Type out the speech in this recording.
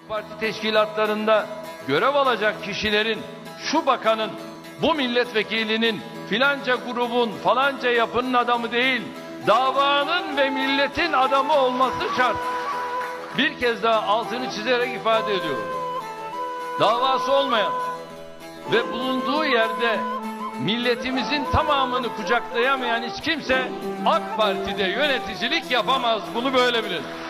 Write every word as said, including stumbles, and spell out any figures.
Parti teşkilatlarında görev alacak kişilerin, şu bakanın, bu milletvekilinin, filanca grubun, falanca yapının adamı değil, davanın ve milletin adamı olması şart. Bir kez daha altını çizerek ifade ediyorum. Davası olmayan ve bulunduğu yerde milletimizin tamamını kucaklayamayan hiç kimse AK Parti'de yöneticilik yapamaz. Bunu böyle bilin.